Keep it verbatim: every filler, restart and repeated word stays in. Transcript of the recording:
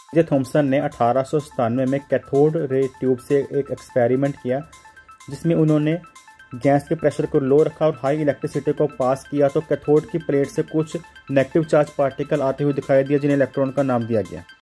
J Thomson ने अठारह सौ सतानवे में कैथोड रे ट्यूब से एक एक्सपेरिमेंट किया, जिसमें उन्होंने गैस के प्रेशर को लो रखा और हाई इलेक्ट्रिसिटी को पास किया तो कैथोड की प्लेट से कुछ नेगेटिव चार्ज पार्टिकल आते हुए दिखाई दिए, जिन्हें इलेक्ट्रॉन का नाम दिया गया।